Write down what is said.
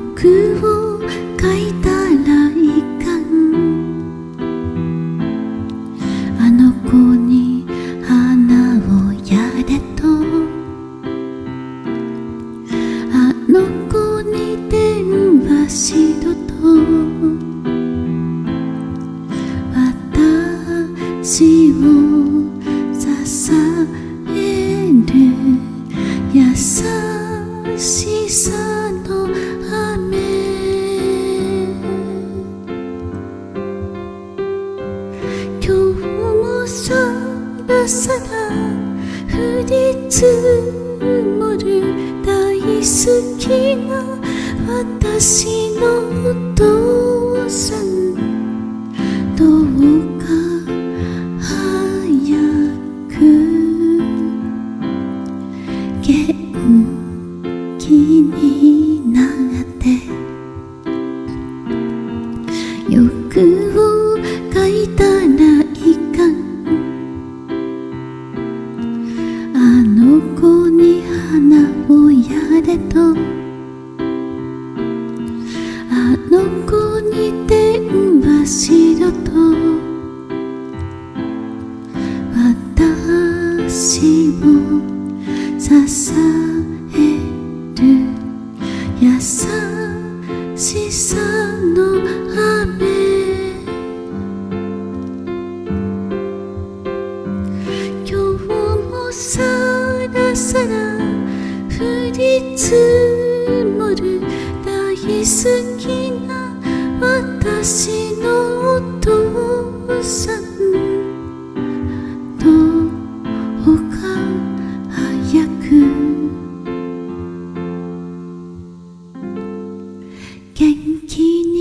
句を書いたらいかん。あの子に花をやれと、あの子に電話しろと、私を支える優しさの雨。今日もさらさら降り積もる大好きな私のお父さん、どうか早く元気になって欲を書いたらいかん。あの子に花をやれと、あの子に電話しろと、私を支える優しさの雨。今日もさらさら降り積もる大好きな私のお父さん、どうか早く元気